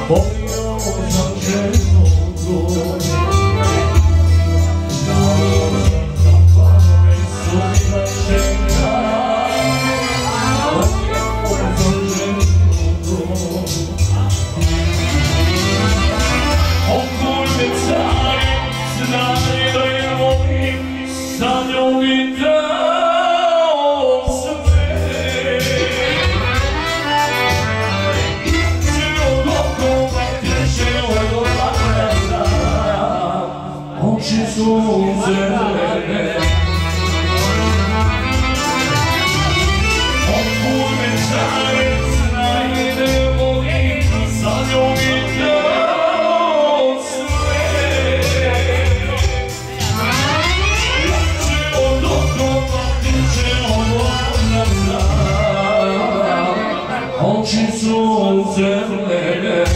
Volio sam ženu tvoj, dao sam zapalne sutra žena. Volio sam ženu tvoj, okuj me cari, znaj da je volim, sa njom i dao sve. Oči su zelene, okuj me cari, znaj da je volim, sa njom i dao sve. Lače od okopa, tiče od odlaza, oči su zelene.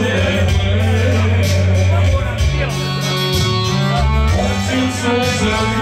So